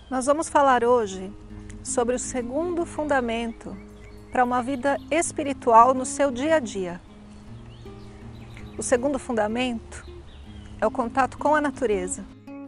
Nós vamos falar hoje sobre o segundo fundamento para uma vida espiritual no seu dia a dia. O segundo fundamento é o contato com a natureza.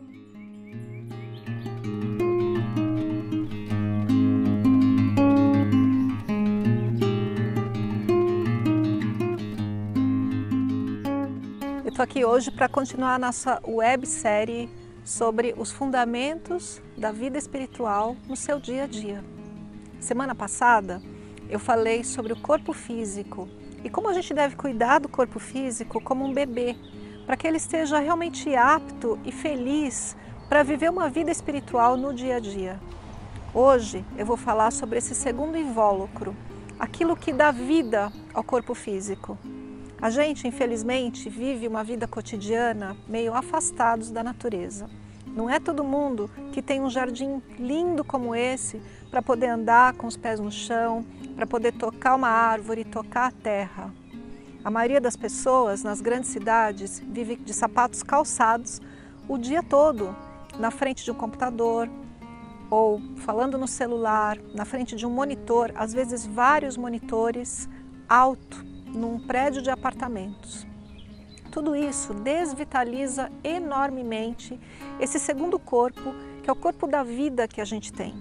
Eu estou aqui hoje para continuar a nossa websérie sobre os fundamentos da vida espiritual no seu dia a dia. Semana passada eu falei sobre o corpo físico e como a gente deve cuidar do corpo físico como um bebê, para que ele esteja realmente apto e feliz para viver uma vida espiritual no dia a dia. Hoje eu vou falar sobre esse segundo invólucro, aquilo que dá vida ao corpo físico. A gente, infelizmente, vive uma vida cotidiana meio afastados da natureza. Não é todo mundo que tem um jardim lindo como esse para poder andar com os pés no chão, para poder tocar uma árvore, tocar a terra. A maioria das pessoas nas grandes cidades vive de sapatos calçados o dia todo, na frente de um computador ou falando no celular, na frente de um monitor, às vezes vários monitores, alto, num prédio de apartamentos. Tudo isso desvitaliza enormemente esse segundo corpo, que é o corpo da vida que a gente tem.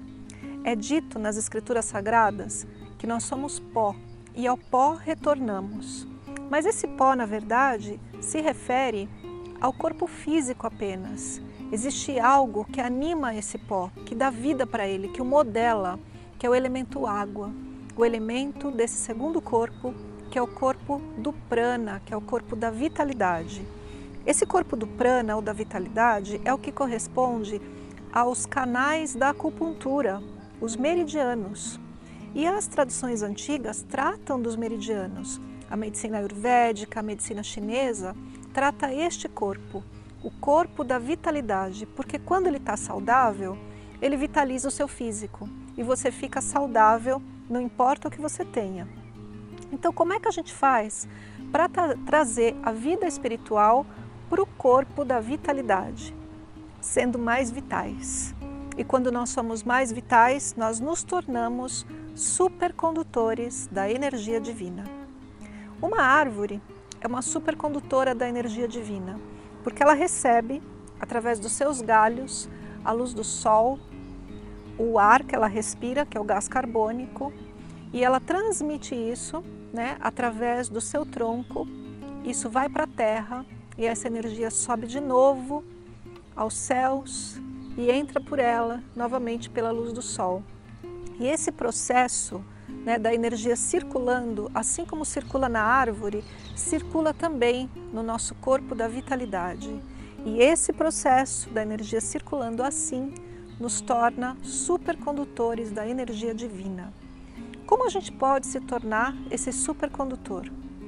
É dito nas Escrituras Sagradas que nós somos pó e ao pó retornamos. Mas esse pó, na verdade, se refere ao corpo físico apenas. Existe algo que anima esse pó, que dá vida para ele, que o modela, que é o elemento água, o elemento desse segundo corpo, que é o corpo do prana, que é o corpo da vitalidade. Esse corpo do prana ou da vitalidade é o que corresponde aos canais da acupuntura, os meridianos. E as tradições antigas tratam dos meridianos. A medicina ayurvédica, a medicina chinesa, trata este corpo, o corpo da vitalidade, porque quando ele está saudável, ele vitaliza o seu físico e você fica saudável, não importa o que você tenha. Então, como é que a gente faz para trazer a vida espiritual para o corpo da vitalidade? Sendo mais vitais. E quando nós somos mais vitais, nós nos tornamos supercondutores da energia divina. Uma árvore é uma supercondutora da energia divina, porque ela recebe, através dos seus galhos, a luz do sol, o ar que ela respira, que é o gás carbônico, e ela transmite isso, através do seu tronco. Isso vai para a terra e essa energia sobe de novo aos céus e entra por ela novamente pela luz do sol. E esse processo da energia circulando, assim como circula na árvore, circula também no nosso corpo da vitalidade. E esse processo da energia circulando assim nos torna supercondutores da energia divina. Como a gente pode se tornar esse supercondutor?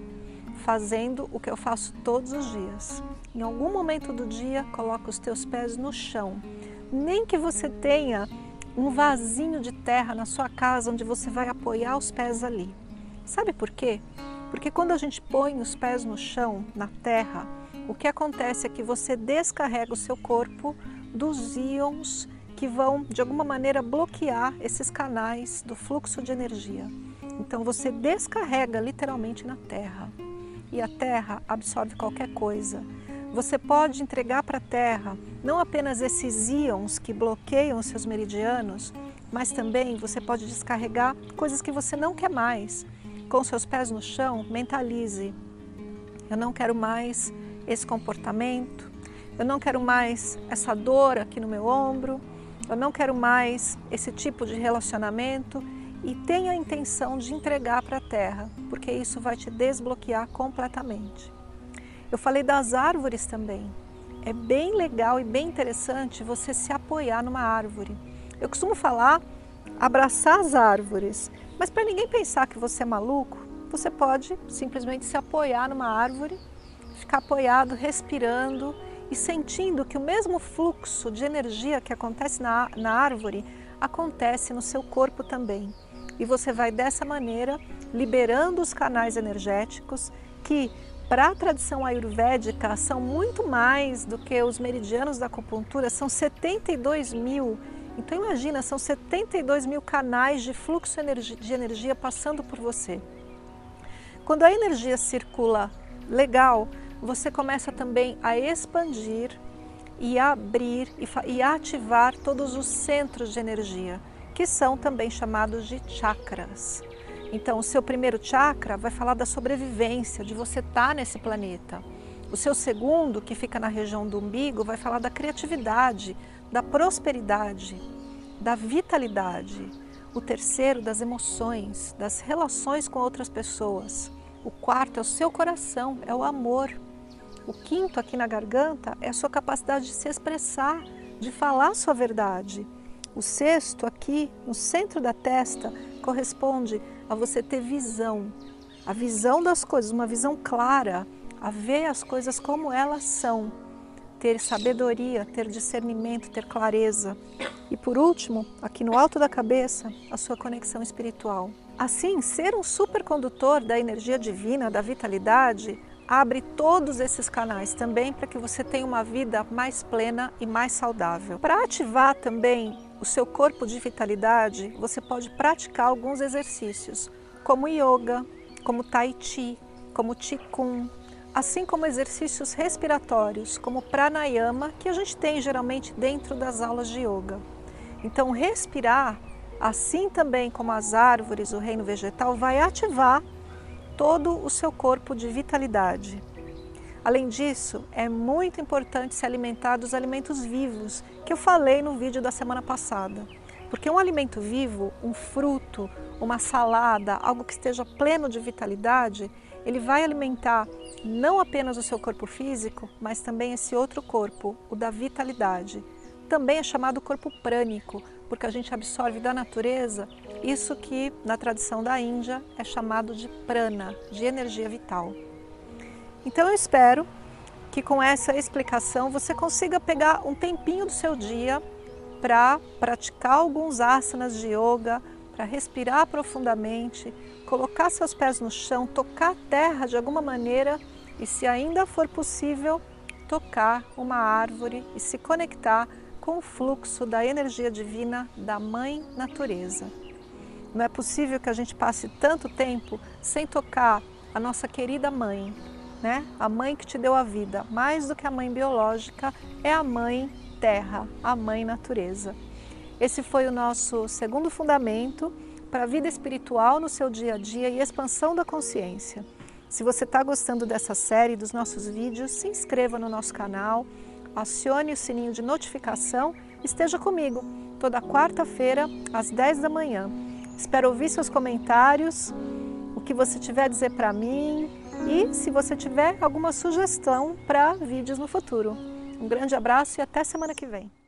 Fazendo o que eu faço todos os dias. Em algum momento do dia, coloca os teus pés no chão. Nem que você tenha um vasinho de terra na sua casa onde você vai apoiar os pés ali. Sabe por quê? Porque quando a gente põe os pés no chão, na terra, o que acontece é que você descarrega o seu corpo dos íons que vão, de alguma maneira, bloquear esses canais do fluxo de energia. Então você descarrega literalmente na terra e a terra absorve qualquer coisa. Você pode entregar para a terra não apenas esses íons que bloqueiam os seus meridianos, mas também você pode descarregar coisas que você não quer mais. Com seus pés no chão, mentalize: eu não quero mais esse comportamento, eu não quero mais essa dor aqui no meu ombro, eu não quero mais esse tipo de relacionamento, e tenha a intenção de entregar para a terra, porque isso vai te desbloquear completamente. Eu falei das árvores também. É bem legal e bem interessante você se apoiar numa árvore. Eu costumo falar abraçar as árvores, mas para ninguém pensar que você é maluco, você pode simplesmente se apoiar numa árvore, ficar apoiado, respirando e sentindo que o mesmo fluxo de energia que acontece na árvore acontece no seu corpo também. E você vai dessa maneira liberando os canais energéticos que, para a tradição ayurvédica, são muito mais do que os meridianos da acupuntura, são 72 mil Então imagina, são 72 mil canais de fluxo de energia passando por você. Quando a energia circula legal, você começa também a expandir e abrir e ativar todos os centros de energia, que são também chamados de chakras. Então, o seu primeiro chakra vai falar da sobrevivência, de você estar nesse planeta. O seu segundo, que fica na região do umbigo, vai falar da criatividade, da prosperidade, da vitalidade. O terceiro, das emoções, das relações com outras pessoas. O quarto é o seu coração, é o amor. O quinto, aqui na garganta, é a sua capacidade de se expressar, de falar a sua verdade. O sexto, aqui no centro da testa, corresponde a você ter visão. A visão das coisas, uma visão clara, a ver as coisas como elas são. Ter sabedoria, ter discernimento, ter clareza. E por último, aqui no alto da cabeça, a sua conexão espiritual. Assim, ser um supercondutor da energia divina, da vitalidade, abre todos esses canais também para que você tenha uma vida mais plena e mais saudável. Para ativar também o seu corpo de vitalidade, você pode praticar alguns exercícios, como yoga, como tai chi, como qigong, assim como exercícios respiratórios, como pranayama, que a gente tem geralmente dentro das aulas de yoga. Então, respirar, assim também como as árvores, o reino vegetal, vai ativar todo o seu corpo de vitalidade. Além disso, é muito importante se alimentar dos alimentos vivos, que eu falei no vídeo da semana passada. Porque um alimento vivo, um fruto, uma salada, algo que esteja pleno de vitalidade, ele vai alimentar não apenas o seu corpo físico, mas também esse outro corpo, o da vitalidade. Também é chamado corpo prânico, porque a gente absorve da natureza isso que na tradição da Índia é chamado de prana, de energia vital. Então eu espero que com essa explicação você consiga pegar um tempinho do seu dia para praticar alguns asanas de yoga, para respirar profundamente, colocar seus pés no chão, tocar a terra de alguma maneira e, se ainda for possível, tocar uma árvore e se conectar com o fluxo da energia divina da Mãe Natureza. Não é possível que a gente passe tanto tempo sem tocar a nossa querida mãe, né? A mãe que te deu a vida. Mais do que a mãe biológica, é a Mãe Terra, a Mãe Natureza. Esse foi o nosso segundo fundamento para a vida espiritual no seu dia a dia e expansão da consciência. Se você está gostando dessa série, dos nossos vídeos, se inscreva no nosso canal, acione o sininho de notificação e esteja comigo toda quarta-feira às 10 da manhã. Espero ouvir seus comentários, o que você tiver a dizer para mim e se você tiver alguma sugestão para vídeos no futuro. Um grande abraço e até semana que vem.